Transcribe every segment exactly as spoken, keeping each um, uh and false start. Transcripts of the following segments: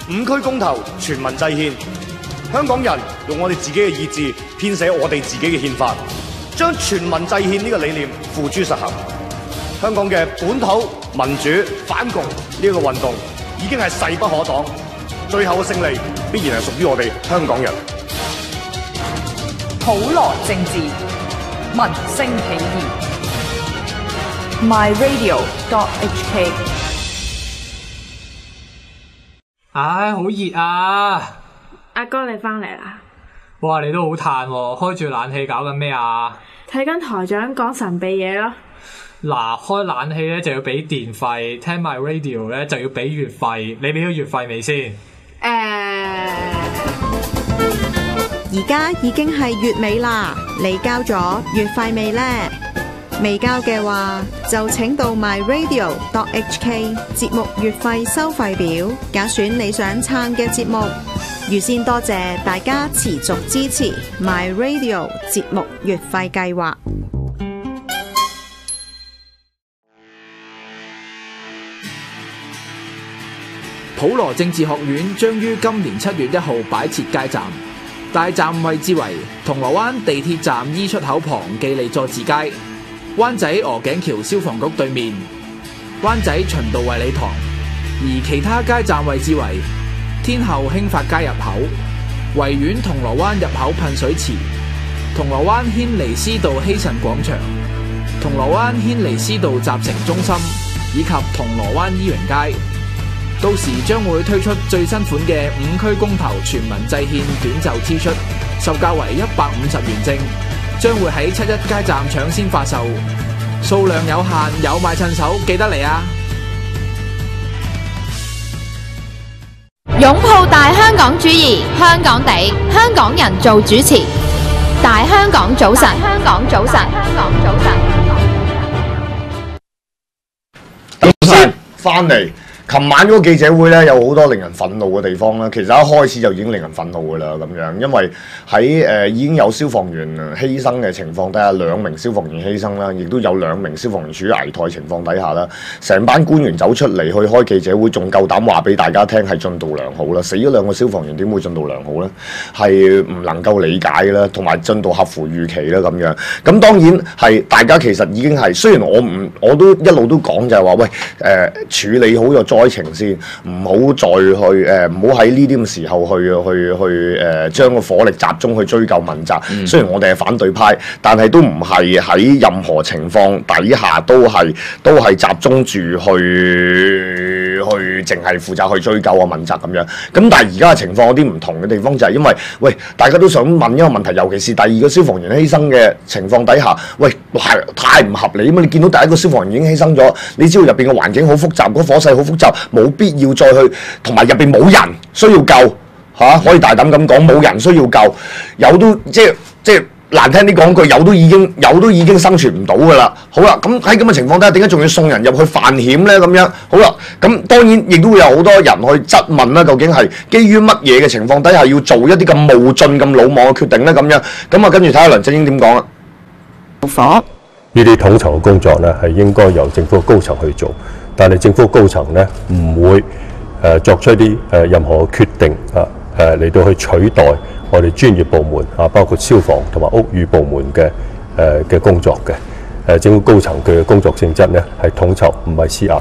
五區公投，全民制憲。香港人用我哋自己嘅意志編寫我哋自己嘅憲法，將全民制憲呢個理念付諸實行。香港嘅本土民主反共呢個運動已經係勢不可擋，最後嘅勝利必然係屬於我哋香港人。 普羅政治，民聲起義。My Radio dot H K。 唉，好熱啊！ 阿哥你翻嚟啦！ 哇，你都好嘆喎，開住冷氣搞緊咩啊？ 睇緊台長講神秘嘢咯。 嗱，開冷氣咧就要俾電費，聽 My Radio 咧就要俾月費，你俾咗月費未先？誒、 呃， 而家已經係月尾啦，你交咗月費未呢？未交嘅話，就請到 My Radio dot H K 節目月費收費表，揀選你想撐嘅節目。預先多謝大家持續支持 My Radio 節目月費計劃。 普羅政治學院將於今年七月一號擺設街站，大站位置為銅鑼灣地鐵站 E 出口旁記利佐治街、灣仔鵝頸橋消防局對面、灣仔循道衛理堂，而其他街站位置為天后興發街入口、維園銅鑼灣入口噴水池、銅鑼灣軒尼詩道希慎廣場、銅鑼灣軒尼詩道集成中心以及銅鑼灣伊榮街。到時將會推出最新款嘅五區公投全民制憲短袖 T 恤，售價為一百五十元正，將會喺七一街站搶先發售，數量有限，有買趁手，記得嚟啊！ 擁抱大香港主義，香港地，香港人做主持。大香港早晨，香港早晨，香港早晨。 早晨，翻嚟。琴晚嗰個記者會咧，有好多令人憤怒嘅地方啦。其實一開始就已經令人憤怒㗎啦，咁樣，因為喺誒、呃、已經有消防員犧牲嘅情況底下，兩名消防員犧牲啦，亦都有兩名消防員處於危殆情況底下啦。成班官員走出嚟去開記者會，仲夠膽話俾大家聽係進度良好啦。死咗兩個消防員點會進度良好呢？係唔能夠理解嘅啦，同埋進度合乎預期啦咁樣。咁當然係大家其實已經係，雖然我唔我都一路都講就係話喂誒、呃、處理好咗災情先，唔好再去誒，唔好喺呢啲咁時候去去去誒，將、呃、個火力集中去追究問責。嗯、雖然我哋係反對派，但係都唔係喺任何情況底下都係都係集中住去去淨係負責去追究啊問責咁樣。咁但係而家嘅情況有啲唔同嘅地方就係因為喂，大家都想問一個問題，尤其是第二個消防員犧牲嘅情況底下，喂係太唔合理啊嘛！你見到第一個消防員已經犧牲咗，你知道入邊嘅環境好複雜，嗰火勢好複雜。冇必要再去，同埋入邊冇人需要救嚇、啊，可以大膽咁講，冇人需要救，有都即係即係難聽啲講句，有都已經有都已經生存唔到噶啦。好啦，咁喺咁嘅情況底下，點解仲要送人入去犯險咧？咁樣好啦，咁當然亦都會有好多人去質問啦，究竟係基於乜嘢嘅情況底下要做一啲咁冒進、咁魯莽嘅決定咧？咁樣咁啊，跟住睇下梁振英點講啊？ 火呢啲統籌嘅工作咧，係應該由政府高層去做。但係政府高層咧唔會誒、呃、作出一啲誒、呃、任何決定啊誒嚟到去取代我哋專業部門啊，包括消防同埋屋宇部門嘅誒嘅工作嘅誒、呃、政府高層嘅工作性質咧係統籌，唔係施壓。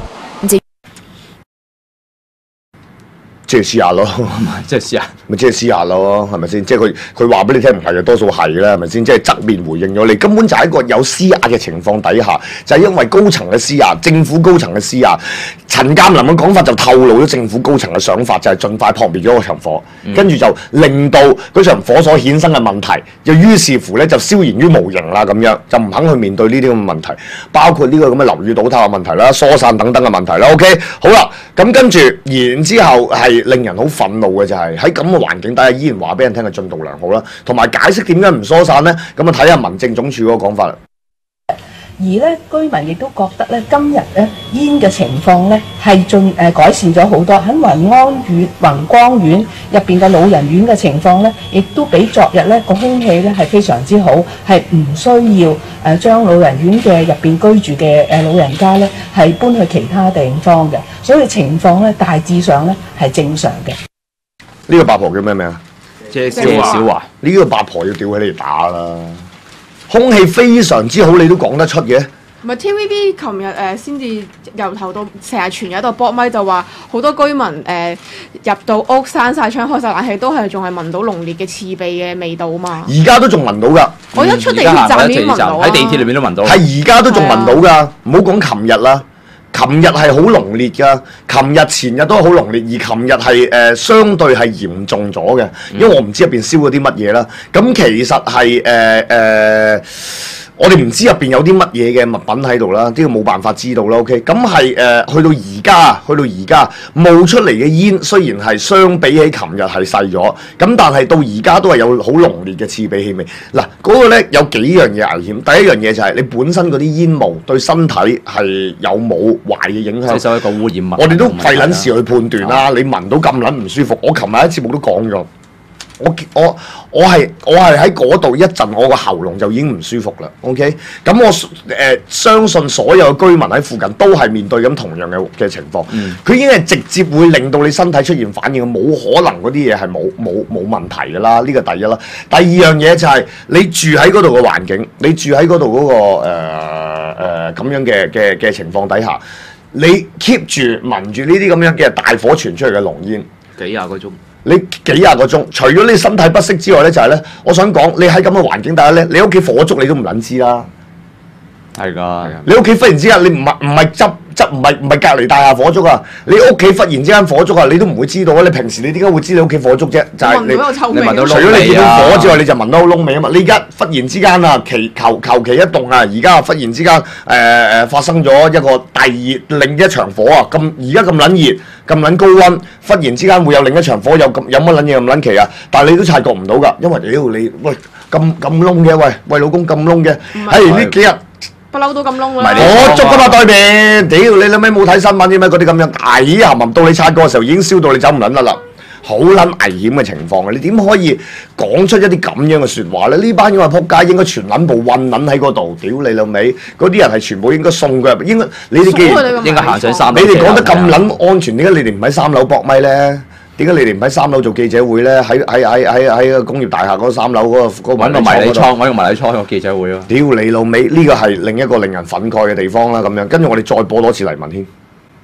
即係施壓咯， 即係施壓， 咪即係施壓咯，係咪先？即係佢佢話俾你聽唔係嘅，多數係啦，係咪先？即係側面回應咗你，根本就係一個有施壓嘅情況底下，就係、是、因為高層嘅施壓，政府高層嘅施壓。陳鑑林嘅講法就透露咗政府高層嘅想法，就係、是、盡快撲滅咗嗰場火，跟住、嗯、就令到嗰場火所衍生嘅問題，就於是乎咧就消然於無形啦，咁樣就唔肯去面對呢啲咁嘅問題，包括呢個咁嘅樓宇倒塌嘅問題啦、疏散等等嘅問題啦。OK， 好啦，咁跟住然之後係。令人好憤怒嘅就係喺咁嘅環境底下，依然話俾人聽嘅進度良好啦，同埋解釋點解唔疏散呢？咁啊睇下民政總署嗰個講法啦。 而咧居民亦都覺得咧，今日咧煙嘅情況咧係進誒改善咗好多。喺宏安苑、宏光苑入邊嘅老人院嘅情況咧，亦都比昨日咧個空氣咧係非常之好，係唔需要誒將老人院嘅入邊居住嘅誒老人家咧係搬去其他地方嘅，所以情況咧大致上咧係正常嘅。 呢個八婆叫咩名啊？ 謝小華。 呢個八婆要吊起嚟打啦！空氣非常之好，你都講得出嘅。 唔係 T V B 琴日誒先至由頭到成日傳喺度搏咪，就話好多居民誒、呃、入到屋閂晒窗開晒冷氣，都係仲係聞到濃烈嘅刺鼻嘅味道啊嘛！ 而家都仲聞到㗎。 我一出地鐵站已經聞到喺地鐵裏面都聞到。 係而家都仲聞到㗎，唔好講琴日啦。琴日係好濃烈㗎，琴日前日都好濃烈，而琴日係誒相對係嚴重咗嘅，因為我唔知入邊燒咗啲乜嘢啦。咁其實係誒誒，我哋唔知入邊有啲乜嘢嘅物品喺度啦，呢個冇辦法知道啦。OK，咁係誒去到而家，去到而家冒出嚟嘅煙，雖然係相比起琴日係細咗，咁但係到而家都係有好濃烈嘅刺鼻氣味。嗱，嗰個咧有幾樣嘢危險。第一樣嘢就係你本身嗰啲煙霧對身體係有冇壞嘅影響？ 吸收一個污染物。 我哋都費撚事去判斷啦。你聞到咁撚唔舒服，我琴日喺節目都講咗。我我我係我係喺嗰度一陣，我個喉嚨就已經唔舒服啦。OK，咁我誒、呃、相信所有嘅居民喺附近都係面對緊同樣嘅嘅情況。佢、嗯、已經係直接會令到你身體出現反應，冇可能嗰啲嘢係冇冇冇問題㗎啦。呢、這個第一啦。第二樣嘢就係你住喺嗰度嘅環境，你住喺嗰度嗰個誒誒咁樣嘅嘅嘅情況底下，你 keep 住聞住呢啲咁樣嘅大火傳出嚟嘅濃煙， 幾廿個鐘。 你幾廿個鐘，除咗你身體不適之外咧，就係、是、咧，我想講你喺咁嘅環境底下咧，你屋企火燭你都唔撚知啦。 係㗎， 你屋企忽然之間，你唔係唔係執執唔係唔係隔離大廈火燭啊？你屋企忽然之間火燭啊，你都唔會知道啊！你平時你點解會知你屋企火燭啫？就係、是、你你聞到除咗你見到火之外，你就聞到燶味啊嘛！你而家忽然之間啊，其求求其一動啊，而家忽然之間誒誒發生咗一個第二另一場火啊！咁而家咁撚熱，咁撚高溫，忽然之間會有另一場火，有咁有乜撚嘢咁撚奇啊？但係你都察覺唔到㗎，因為屌你喂咁咁燶嘅，喂喂老公咁燶嘅，喺呢幾日。 不嬲都咁燶啦！ 我捉㗎嘛對面，屌你老味冇睇新聞嘅咩？嗰啲咁樣大起冚冚到你擦過嘅時候已經燒到你走唔撚甩啦，好撚危險嘅情況啊！你點可以講出一啲咁樣嘅説話咧？呢班因為仆街應該全撚部運撚喺嗰度，屌你老味！嗰啲人係全部應該送佢入，應該你哋既然應該行上三樓， 你哋講得咁撚安全，點解你哋唔喺三樓搏咪咧？點解你哋唔喺三樓做記者會咧？喺喺喺喺喺個工業大廈嗰三樓嗰個嗰個揾個迷你倉，揾個迷你倉個記者會咯。 屌你老味，呢個係另一個令人憤慨嘅地方啦。咁樣跟住我哋再播多次黎文軒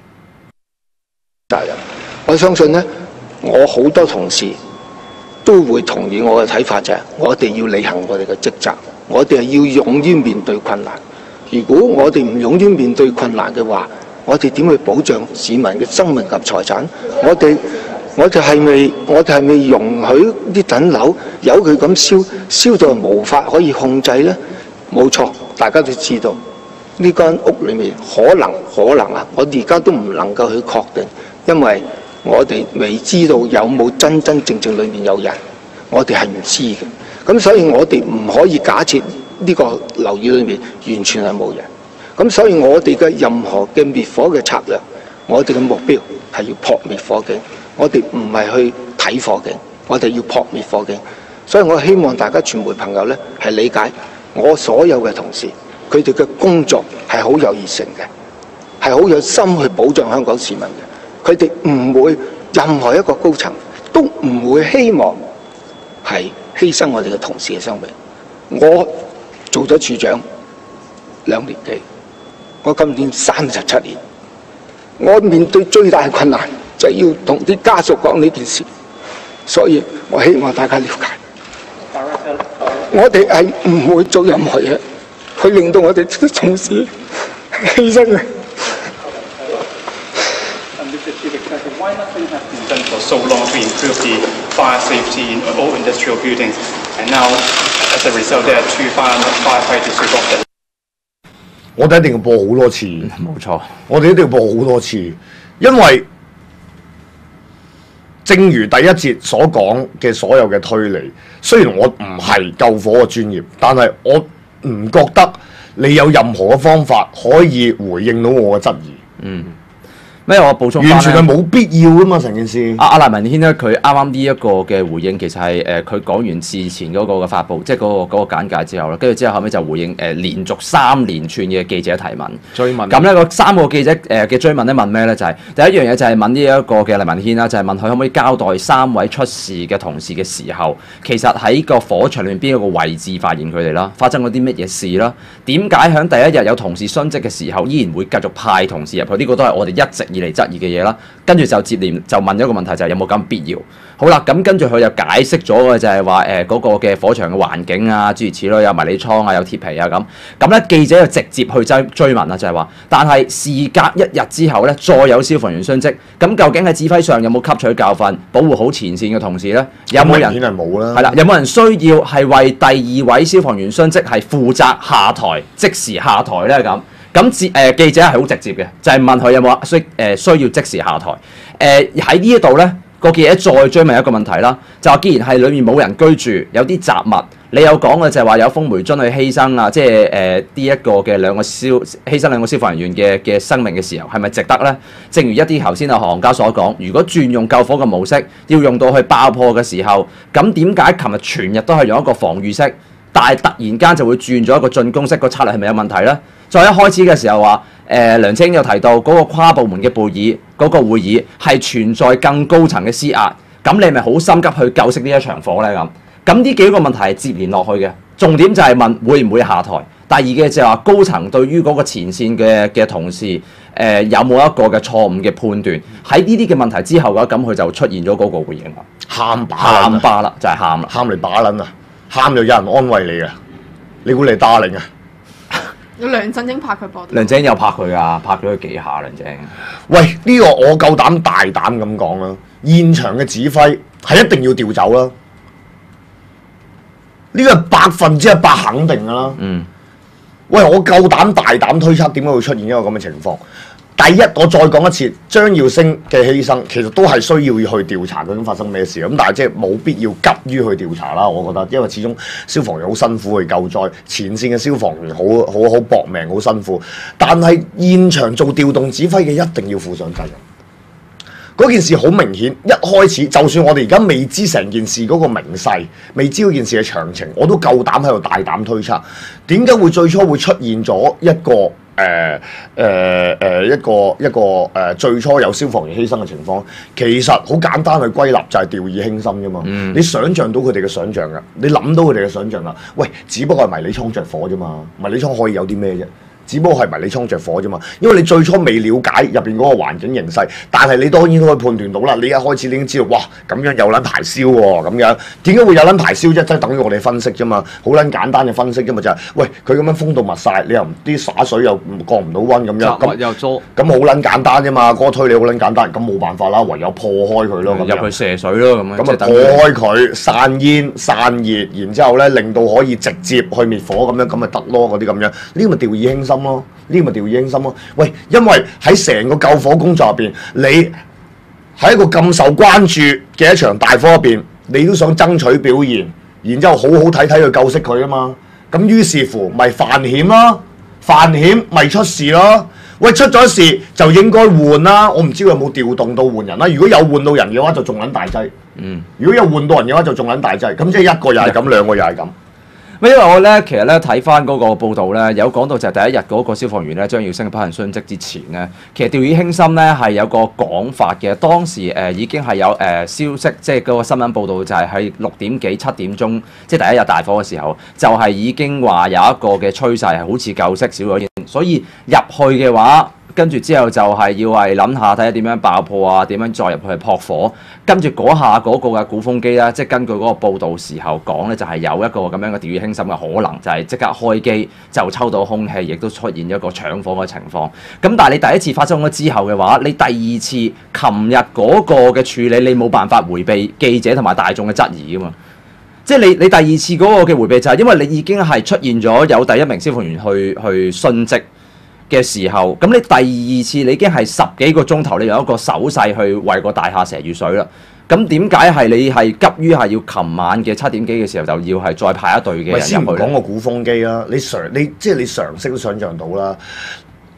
責任。我相信咧，我好多同事都會同意我嘅睇法，就係我哋要履行我哋嘅職責，我哋係要勇於面對困難。如果我哋唔勇於面對困難嘅話，我哋點去保障市民嘅生命及財產？我哋我哋係咪我哋係咪容許啲等樓由佢咁燒燒到無法可以控制呢？冇錯，大家都知道呢間屋裏面可能可能啊，我哋而家都唔能夠去確定，因為我哋未知道有冇真真正正裏面有人，我哋係唔知嘅。咁所以我哋唔可以假設呢個樓宇裏面完全係冇人。咁所以我哋嘅任何嘅滅火嘅策略，我哋嘅目標係要撲滅火警。我哋唔係去睇火警，我哋要撲滅火警。所以我希望大家傳媒朋友咧係理解我所有嘅同事，佢哋嘅工作係好有熱誠嘅，係好有心去保障香港市民嘅。佢哋唔會任何一個高層都唔會希望係犧牲我哋嘅同事嘅生命。我做咗處長兩年幾，我今年三十七年，我面對最大嘅困難就係要同啲家屬講呢件事，所以我希望大家了解，我哋係唔會做任何嘢去令到我哋啲同事犧牲嘅。 Why nothing has been done for so long to improve the fire safety in all industrial buildings, and now as a result there are two firefighters who got dead. 我哋一定要播好多次， 冇錯。 我哋一定要播好多次，因為正如第一節所講嘅所有嘅推理，雖然我唔係救火嘅專業，但係我唔覺得你有任何嘅方法可以回應到我嘅質疑。 嗯。 咩？我補充返完全係冇必要噶嘛，成件事。 阿阿賴文軒咧，佢啱啱呢一個嘅回應，其實係誒佢講完事前嗰個嘅發布，即係嗰個嗰個簡介之後啦，跟住之後後尾就回應誒、呃、連續三連串嘅記者提問。 追問。 咁咧個三個記者誒嘅、呃、追問咧問咩咧？就係、是、第一樣嘢就係問呢一個嘅賴文軒啦，就係、是、問佢可唔可以交代三位出事嘅同事嘅時候，其實喺個火場裏面邊一個位置發現佢哋啦，發生咗啲乜嘢事啦？點解喺第一日有同事殉職嘅時候，依然會繼續派同事入去？呢、這個都係我哋一直以嚟質疑嘅嘢啦。跟住就接連就問咗一個問題，就係有冇咁必要？好啦，咁跟住佢就解釋咗嘅就係話誒嗰個嘅火場嘅環境啊，諸如此類，有迷你倉啊，有鐵皮啊咁。咁咧記者就直接去追追問啦，就係話，但係事隔一日之後咧，再有消防員殉職，咁究竟喺指揮上有冇吸取教訓，保護好前線嘅同事咧？有冇人？ 明顯係冇啦。 係啦，有冇人需要係為第二位消防員殉職係負責下台，即時下台咧？咁咁記誒記者係好直接嘅，就係、是、問佢有冇需誒、呃、需要即時下台。誒喺呢一度咧，個記者再追問一個問題啦，就話既然係裏面冇人居住，有啲雜物，你有講嘅就係話有封煤樽去犧牲啊，即係誒呢一個嘅兩個消犧牲兩個消防人員嘅嘅生命嘅時候，係咪值得咧？正如一啲頭先阿行家所講，如果轉用救火嘅模式，要用到去爆破嘅時候，咁點解琴日全日都係用一個防禦式，但係突然間就會轉咗一個進攻式，個策略係咪有問題咧？再一開始嘅時候話，誒、呃、梁振英有提到嗰個跨部門嘅會議，嗰、那個會議係存在更高層嘅施壓，咁你係咪好心急去救熄呢一場火咧？咁咁呢幾個問題係接連落去嘅，重點就係問會唔會下台。第二嘅就係話高層對於嗰個前線嘅嘅同事，誒、呃、有冇一個嘅錯誤嘅判斷？喺呢啲嘅問題之後嘅話，咁佢就出現咗嗰個回應啦， 喊把喊巴啦，就係喊啦， 喊嚟把撚啊！喊就有人安慰你啊！你估你打令啊？ 有梁振英拍佢膊頭， 梁振英有拍佢啊，拍咗佢幾下梁振英。 喂，呢、這個我夠膽大膽咁講啦，現場嘅指揮係一定要調走啦，呢個係百分之一百肯定噶啦。 嗯。 喂，我夠膽大膽推測點解會出現一個咁嘅情況？第一，我再講一次，張耀升嘅犧牲其實都係需要去調查究竟發生咩事咁，但係即係冇必要急於去調查啦。我覺得，因為始終消防員好辛苦去救災，前線嘅消防員好好好搏命，好辛苦。但係現場做調動指揮嘅一定要負上責任。嗰件事好明顯，一開始就算我哋而家未知成件事嗰個明細，未知嗰件事嘅詳情，我都夠膽喺度大膽推測，點解會最初會出現咗一個？誒誒誒一個一個誒、呃、最初有消防員犧牲嘅情況，其實好簡單去歸納就係掉以輕心啫嘛。嗯、你想像到佢哋嘅想像㗎，你諗到佢哋嘅想像啦。喂，只不過係迷你倉着火啫嘛，迷你倉可以有啲咩啫？只不過係迷你倉着火啫嘛，因為你最初未了解入邊嗰個環境形勢，但係你當然都可以判斷到啦。你一開始你已經知道，哇咁樣有撚排燒喎，咁樣點解會有撚排燒啫？即係等於我哋分析啫嘛，好撚簡單嘅分析啫嘛，就係、是、喂佢咁樣封到密晒，你又唔啲灑水又降唔到溫咁樣，咁又多， 咁好撚簡單啫嘛，嗰、那個推理好撚簡單，咁冇辦法啦，唯有破開佢咯，咁入去射水咯，咁樣咁啊破開佢散煙散熱，然之後咧令到可以直接去滅火咁樣，咁咪得咯，嗰啲咁樣，呢個咪掉以輕心咯。呢個咪掉以輕心咯！喂，因為喺成個救火工作入邊，你喺一個咁受關注嘅一場大火入邊，你都想爭取表現，然之後好好睇睇去救熄佢啊嘛！咁於是乎咪犯險咯，犯險咪出事咯！喂，出咗事就應該換啦！我唔知佢有冇調動到換人啦。如果有換到人嘅話，就仲撚大劑。嗯。如果有換到人嘅話，就仲撚大劑。咁即係一個又係咁，兩個又係咁。 因為我咧，其實咧睇翻嗰個報道咧，有講到就係第一日嗰個消防員咧張耀升派人殉職之前咧，其實掉以輕心咧係有個講法嘅。當時誒、呃、已經係有誒、呃、消息，即係嗰個新聞報道就係喺六點幾七點鐘，即係第一日大火嘅時候，就係、是、已經話有一個嘅趨勢係好似救熄少咗，所以入去嘅話。跟住之後就係要係諗下睇下點樣爆破啊，點樣再入去撲火。跟住嗰下嗰個嘅鼓風機咧，即係根據嗰個報導時候講咧，就係有一個咁樣嘅掉以輕心嘅可能，就係即刻開機就抽到空氣，亦都出現一個搶火嘅情況。咁但係你第一次發生咗之後嘅話，你第二次琴日嗰個嘅處理，你冇辦法迴避記者同埋大眾嘅質疑噶嘛。即係你你第二次嗰個嘅迴避就係因為你已經係出現咗有第一名消防員去去殉職嘅時候，咁你第二次你已經係十幾個鐘頭，你有一個手勢去為個大廈射住水啦。咁點解係你係急於係要琴晚嘅七點幾嘅時候就要係再派一隊嘅人入去？ 先唔講個鼓風機啦，你常你即係你常識都想像到啦。誒、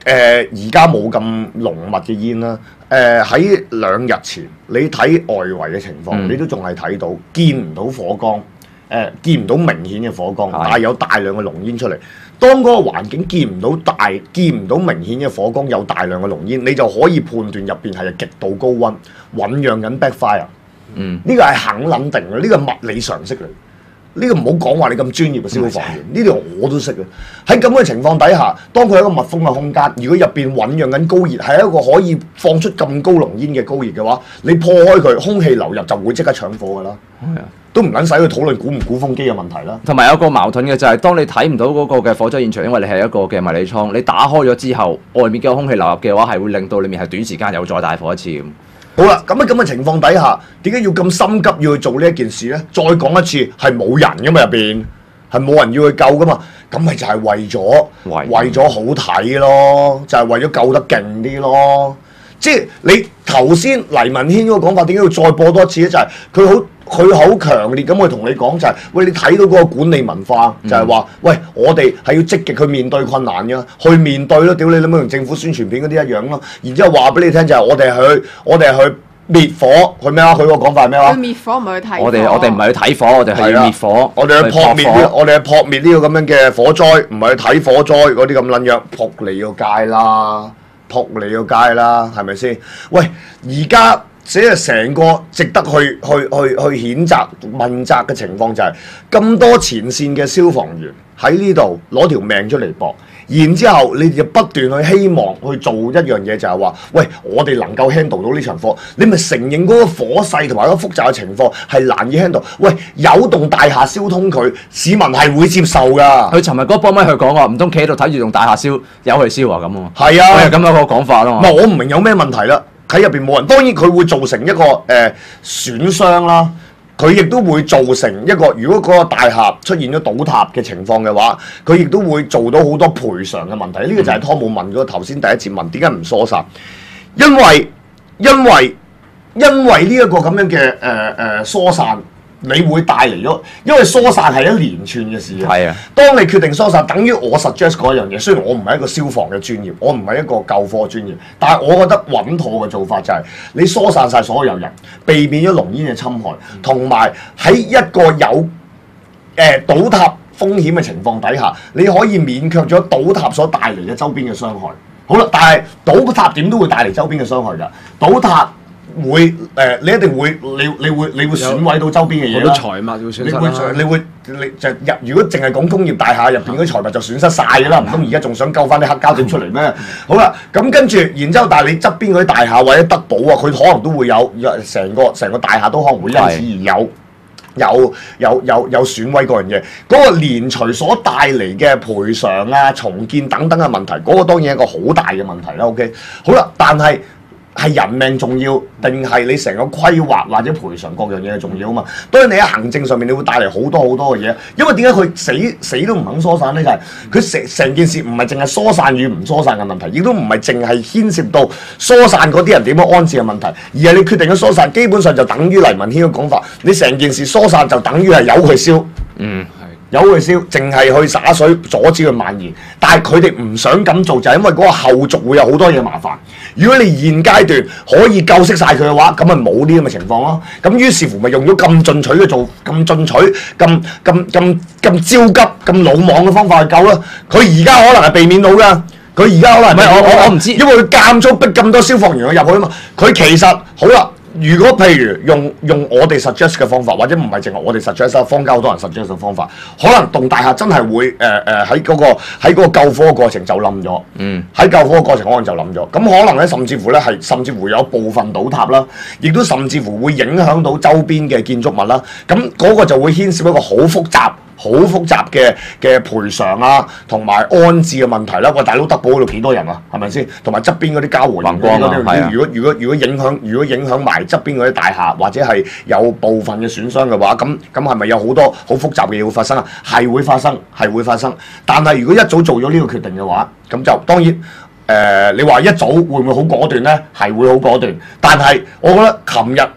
而家冇咁濃密嘅煙啦。誒喺兩日前，你睇外圍嘅情況，嗯、你都仲係睇到見唔到火光，誒、呃、見唔到明顯嘅火光，但係有大量嘅濃煙出嚟。當嗰個環境見唔到大、見唔到明顯嘅火光，有大量嘅濃煙，你就可以判斷入邊係極度高溫，醖釀緊 backfire。嗯，呢個係肯撚定嘅，呢個係物理常識嚟。呢個唔好講話你咁專業嘅消防員，呢條我都識嘅。喺咁嘅情況底下，當佢係一個密封嘅空間，如果入邊醖釀緊高熱，係一個可以放出咁高濃煙嘅高熱嘅話，你破開佢，空氣流入就會即刻搶火㗎啦。係啊，都唔撚使去討論鼓唔鼓風機嘅問題啦。 同埋有一個矛盾嘅就係、是，當你睇唔到嗰個嘅火災現場，因為你係一個嘅迷你倉，你打開咗之後，外面嘅空氣流入嘅話，係會令到裡面係短時間又再大火一次咁。 好啦，咁喺咁嘅情況底下，點解要咁心急要去做呢一件事呢？再講一次，係冇人噶嘛入邊，係冇人要去救噶嘛，咁咪就係為咗為咗好睇咯，就係、是、為咗救得勁啲咯。即係你頭先黎文軒嗰個講法，點解要再播多一次咧？就係佢好佢好強烈咁去同你講就係、是，喂，你睇到嗰個管理文化、嗯、就係話，喂，我哋係要積極去面對困難嘅，去面對咯。屌你諗乜同政府宣傳片嗰啲一樣咯。然之後話俾你聽就係，我哋去我哋去滅火，去咩啊？佢個講法係咩話？ 去滅火唔係去睇火。 我哋我哋唔係去睇火，我哋係滅火。 我哋去撲滅呢，我哋去撲滅呢個咁樣嘅火災，唔係去睇火災嗰啲咁撚樣，撲你個街啦！撲你個街啦，係咪先？喂，而家即係成個值得去去去去譴責問責嘅情況就係、是、咁多前線嘅消防員喺呢度攞條命出嚟搏，然之後你就不斷去希望去做一樣嘢，就係話，喂，我哋能夠 handle 到呢場火，你咪承認嗰個火勢同埋嗰個複雜嘅情況係難以 handle。喂，有棟大廈燒通佢，市民係會接受㗎。 佢尋日嗰個波咪佢講話，唔通企喺度睇住棟大廈燒，由佢燒啊咁啊？ 係啊， 係咁樣個講法咯。 唔係我唔明有咩問題啦。喺入邊冇人，當然佢會造成一個誒、呃、損傷啦。佢亦都會造成一個，如果嗰個大廈出現咗倒塌嘅情況嘅話，佢亦都會做到好多賠償嘅問題。呢、這個就係湯姆問咗頭先第一節問點解唔疏散，因為因為因為呢一個咁樣嘅誒誒疏散。你會帶嚟咗，因為疏散係一連串嘅事啊。係啊，當你決定疏散，等於我 suggest 嗰樣嘢。雖然我唔係一個消防嘅專業，我唔係一個救火專業，但係我覺得穩妥嘅做法就係、是、你疏散晒所有人，避免咗濃煙嘅侵害，同埋喺一個有誒、呃、倒塌風險嘅情況底下，你可以免卻咗倒塌所帶嚟嘅周邊嘅傷害。好啦，但係倒塌點都會帶嚟周邊嘅傷害㗎，倒塌。會誒、呃，你一定會，你你會你會損毀到周邊嘅嘢啦。好多財物會損失啦。你會你會你就入，如果淨係講工業大廈入邊嗰啲財物就損失晒㗎啦，唔通而家仲想救翻啲黑膠點出嚟咩？好啦，咁跟住，然之後，但係你側邊嗰啲大廈或者德寶啊，佢可能都會有成個成個大廈都可能會因此而有有有有有損毀嗰樣嘢。嗰、那個連隨所帶嚟嘅賠償啊、重建等等嘅問題，嗰、那個當然係一個好大嘅問題啦。OK， 好啦，但係。係人命重要，定係你成個規劃或者賠償各樣嘢係重要啊嘛？當然你喺行政上面，你會帶嚟好多好多嘅嘢。因為點解佢死死都唔肯疏散呢？就係佢成成件事唔係淨係疏散與唔疏散嘅問題，亦都唔係淨係牽涉到疏散嗰啲人點樣安置嘅問題，而係你決定咗疏散，基本上就等於黎文軒嘅講法，你成件事疏散就等於係由佢燒。嗯。有佢燒，淨係去灑水阻止佢蔓延，但係佢哋唔想咁做，就係、是、因為嗰個後續會有好多嘢麻煩。如果你現階段可以救熄晒佢嘅話，咁咪冇呢咁嘅情況咯。咁於是乎咪用咗咁進取嘅做，咁進取、咁咁咁咁焦急、咁魯莽嘅方法去救咯。佢而家可能係避免到㗎，佢而家可能唔係我我我唔知，因為佢間中逼咁多消防員去入去啊嘛。佢其實好啦。如果譬如用用我哋 suggest 嘅方法，或者唔係淨係我哋 suggest， 坊間好多人 suggest 嘅方法，可能棟大廈真係會誒誒喺嗰個喺嗰個救火嘅過程就冧咗。嗯，喺救火嘅過程可能就冧咗。咁可能咧，甚至乎咧係甚至乎有部分倒塌啦，亦都甚至乎會影響到周邊嘅建築物啦。咁嗰個就會牽涉一個好複雜。好複雜嘅嘅賠償啊，同埋安置嘅問題啦。喂，大佬德寶嗰度幾多人啊？係咪先？同埋側邊嗰啲交和營嗰啲，如果如果如果影響，如果影響埋側邊嗰啲大廈，或者係有部分嘅損傷嘅話，咁咁係咪有好多好複雜嘅嘢會發生啊？係會發生，係會發生。但係如果一早做咗呢個決定嘅話，咁就當然誒、呃，你話一早會唔會好果斷咧？係會好果斷。但係我覺得琴日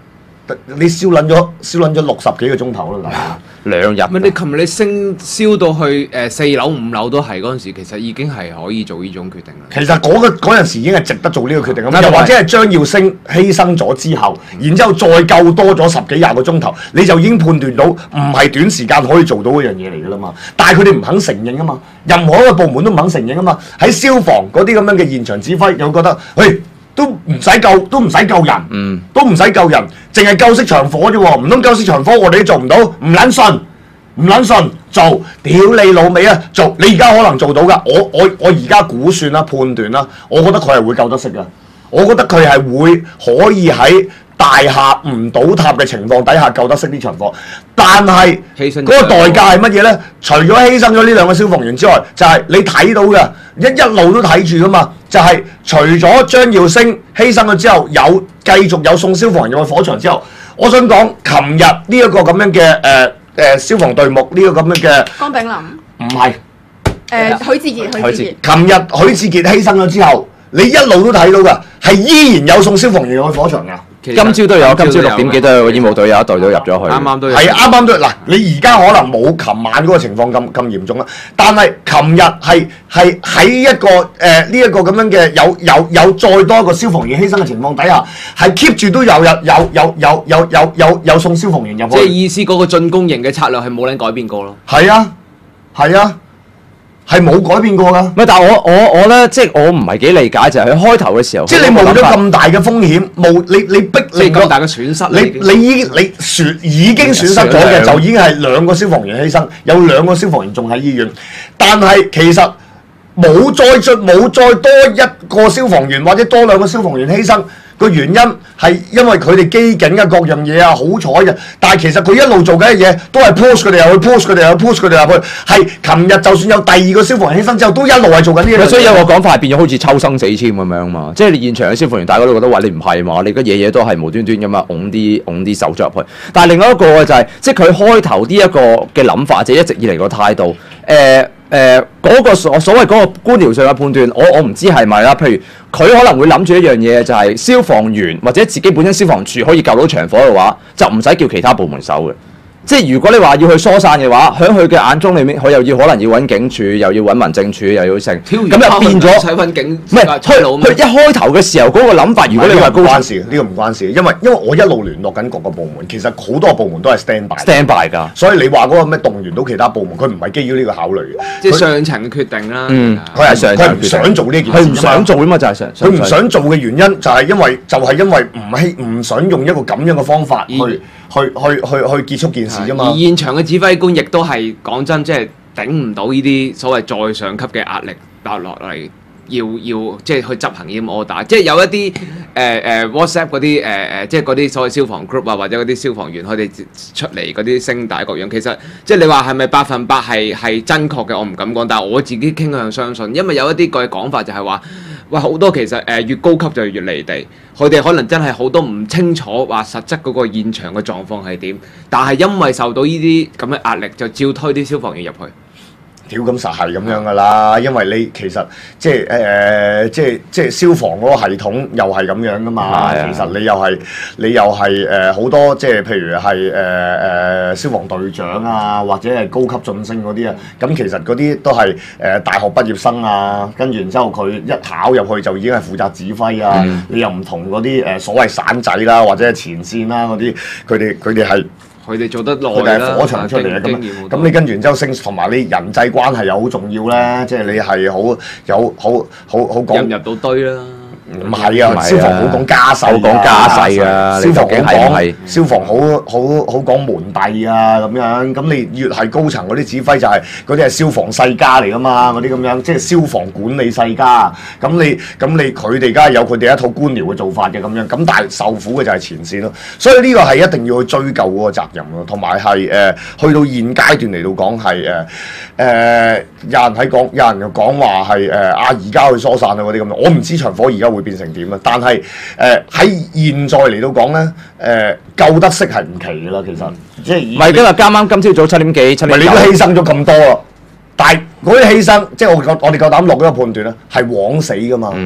你燒撚咗燒撚咗六十幾個鐘頭啦， 兩日。 唔係你琴日你升燒到去誒四樓五樓都係嗰陣時，其實已經係可以做呢種決定啦。 其實嗰、那個嗰陣時已經係值得做呢個決定咁， 嗯、 又或者係張耀升犧牲咗之後，然之後再救多咗十幾廿個鐘頭，你就已經判斷到唔係短時間可以做到嗰樣嘢嚟㗎啦嘛。但係佢哋唔肯承認啊嘛，任何一個部門都唔肯承認啊嘛。喺消防嗰啲咁樣嘅現場指揮，又覺得，喂，都唔使救，都唔使救人， 嗯、 都唔使救人，淨係救熄場火啫喎，唔通救熄場火我哋都做唔到？唔撚信，唔撚信，做，屌你老味啊！做，你而家可能做到㗎，我我我而家估算啦、判斷啦，我覺得佢係會救得熄㗎，我覺得佢係會可以喺大廈唔倒塌嘅情況底下救得熄呢場火，但係嗰個代價係乜嘢呢？除咗犧牲咗呢兩個消防員之外，就係、是、你睇到嘅一一路都睇住噶嘛，就係、是、除咗張耀升犧牲咗之後，有繼續有送消防員入去火場之後，我想講，琴日呢一個咁樣嘅誒誒消防隊目呢、這個咁樣嘅江炳林唔係誒許志傑，許志傑， 琴日許志傑犧牲咗之後，你一路都睇到㗎，係依然有送消防員入去火場㗎。 今朝都有，今朝六點幾都有個醫務隊有一隊都入咗去。 啱啱都有。 係啱啱都嗱，你而家可能冇琴晚嗰個情況咁咁嚴重啦，但係琴日係係喺一個誒呢一個咁樣嘅有有有再多一個消防員犧牲嘅情況底下，係 keep 住都有有有有有有有有有送消防員入去。 即係意思嗰個進攻型嘅策略係冇撚改變過咯。 係啊，係啊。係冇改變過㗎。 唔係，但係我我我咧，即係我唔係幾理解就係佢開頭嘅時候， 即係你冒咗咁大嘅風險，冒你你逼你咁大嘅損失， 你你已經你損已經損失咗嘅，就已經係兩個消防員犧牲，有兩個消防員仲喺醫院，但係其實冇再進冇再多一個消防員或者多兩個消防員犧牲。個原因係因為佢哋機警啊各樣嘢啊好彩嘅，但係其實佢一路做緊嘅嘢都係 push 佢哋入去 push 佢哋入去 push 佢哋入去，係琴日就算有第二個消防員犧牲之後，都一路係做緊呢樣嘢。 所以有個講法係變咗好似抽生死簽咁樣嘛，即係你現場嘅消防員大家都覺得話你唔係嘛，你嘅嘢嘢都係無端端咁樣擁啲擁啲手足入去。但係另外一個就係、是、即係佢開頭呢一個嘅諗法，或者一直以嚟個態度，誒、呃。誒嗰、呃那個所所謂嗰個官僚上嘅判斷，我我唔知係咪啦。譬如佢可能會諗住一樣嘢，就係消防員或者自己本身消防處可以救到場火嘅話，就唔使叫其他部門守嘅。即係如果你話要去疏散嘅話，喺佢嘅眼中裏面，佢又要可能要揾警署，又要揾民政處，又要成，咁就變咗。 使揾警， 唔係佢佢一開頭嘅時候嗰、那個諗法，如果你話高關事，呢、這個唔關事，因為因為我一路聯絡緊各個部門，其實好多部門都係 stand by，stand by 㗎。 所以你話嗰個咩動員到其他部門，佢唔係基於呢個考慮嘅， 即係上層嘅決定啦。 嗯， 佢係上佢唔想做呢件事， 佢唔想做啊嘛，就係上。 佢唔想做嘅原因就係因為就係、是、因為唔希唔想用一個咁樣嘅方法去。去去去去結束件事啫嘛！ 而現場嘅指揮官亦都係講真，即係頂唔到呢啲所謂再上級嘅壓力落落嚟，要要即係去執行呢啲 order。即係有一啲誒誒 WhatsApp 嗰啲誒誒，即係嗰啲所謂消防 group 啊，或者嗰啲消防員佢哋出嚟嗰啲聲帶各樣，其實即係你話係咪百分百係係真確嘅？我唔敢講，但係我自己傾向相信，因為有一啲個講法就係話。喂，好多其實誒、呃、越高級就越離地，佢哋可能真係好多唔清楚話實質嗰個現場嘅狀況係點，但係因為受到呢啲咁嘅壓力，就照推啲消防員入去。 屌咁實係咁樣噶啦，因為你其實即係誒、呃、即係即係消防嗰個系統又係咁樣噶嘛。其實你又係你又係誒好多即係譬如係誒誒消防隊長啊，或者係高級晉升嗰啲啊。咁其實嗰啲都係誒、呃、大學畢業生啊，跟住然之後佢一考入去就已經係負責指揮啊。嗯、你又唔同嗰啲誒所謂散仔啦，或者係前線啦嗰啲，佢哋佢哋係。 佢哋做得耐佢哋係火場出嚟嘅咁，咁你跟住然之後升，同埋你人際關係又好重要咧，即係你係好有好好好講入唔入到堆啦。 唔係啊，消防好講家世， 好講家世啊！ 消防好講， 係消防好好好講門第啊咁樣。咁你越係高層嗰啲指揮就係嗰啲係消防世家嚟噶嘛，嗰啲咁樣即係消防管理世家。咁你咁你佢哋梗係有佢哋一套官僚嘅做法嘅咁樣。咁但係受苦嘅就係前線咯。所以呢個係一定要去追究嗰個責任咯。同埋係誒去到現階段嚟到講係誒誒有人喺講，有人又講話係誒啊而家去疏散啊嗰啲咁樣。我唔知場火而家會變成點啊！但係誒喺現在嚟到講咧，誒、呃、救得熄係唔奇㗎啦，其實即係唔係今日啱啱今朝早七點幾七點九， 你都犧牲咗咁多啦，但係嗰啲犧牲即係我我哋夠膽落嗰個判斷咧，係枉死㗎嘛，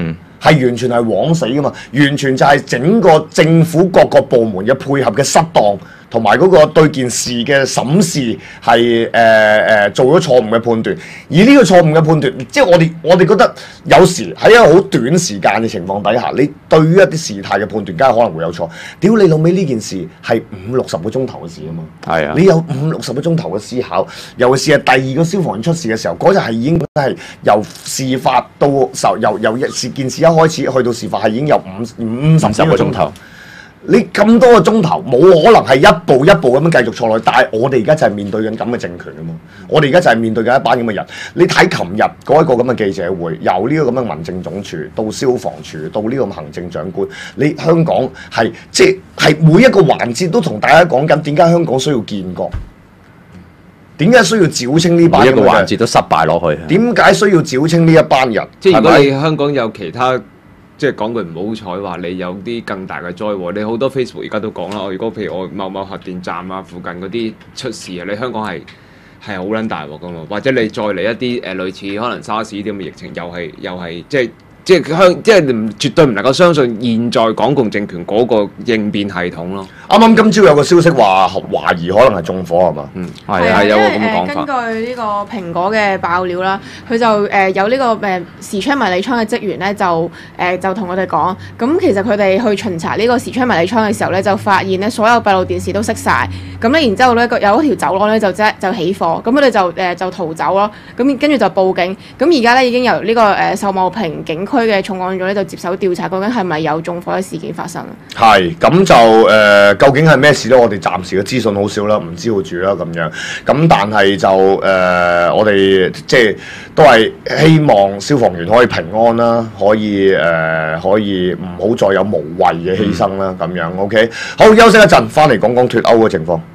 係完全係枉死噶嘛，完全就係整個政府各個部門嘅配合嘅失當。同埋嗰個對件事嘅審視係誒誒做咗錯誤嘅判斷，而呢個錯誤嘅判斷，即係我哋我哋覺得有時喺一個好短時間嘅情況底下，你對於一啲事態嘅判斷，梗係可能會有錯。屌你老味呢件事係五六十個鐘頭嘅事啊嘛， 係啊， 你有五六十個鐘頭嘅思考，尤其是係第二個消防員出事嘅時候，嗰日係已經係由事發到受由由一事件事一開始去到事發係已經有五五十幾個鐘頭。你咁多個鐘頭，冇可能係一步一步咁樣繼續錯落去。但係我哋而家就係面對緊咁嘅政權啊嘛，我哋而家就係面對緊一班咁嘅人。你睇琴日嗰一個咁嘅記者會，由呢個咁嘅民政總署到消防處到呢個行政長官，你香港係即係每一個環節都同大家講緊點解香港需要建國，點解需要剿清呢班人？ 每一個環節都失敗落去。 點解需要剿清呢一班人？ 即係如果你香港有其他。即係講句唔好彩話，你有啲更大嘅災禍，你好多 Facebook 而家都講啦。我如果譬如我某某核電站啊附近嗰啲出事啊，你香港係係好撚大鑊噶嘛？或者你再嚟一啲誒、呃、類似可能沙士啲咁嘅疫情，又係又係即係即係香即係唔絕對唔能夠相信現在港共政權嗰個應變系統咯。 啱啱今朝有個消息話懷疑可能係縱火係嘛？ 嗯， 係係有個咁嘅講法。 根據呢個蘋果嘅爆料啦，佢就誒、呃、有呢、這個誒視窗迷你倉嘅職員咧，就誒、呃、就同我哋講，咁其實佢哋去巡查呢個視窗迷你倉嘅時候咧，就發現咧所有閉路電視都熄晒。咁咧然之後咧有一條走廊咧就即就起火，咁佢哋就誒、呃、就逃走咯，咁跟住就報警。咁而家咧已經由呢、這個誒秀茂坪警區嘅重案組咧就接手調查，究竟係咪有縱火嘅事件發生？ 係咁就誒、呃，究竟係咩事咧？我哋暫時嘅資訊好少啦，唔知道住啦咁樣。咁但係就誒、呃，我哋即係都係希望消防員可以平安啦，可以誒、呃，可以唔好再有無謂嘅犧牲啦，咁樣 OK。好，休息一陣，翻嚟講講脫歐嘅情況。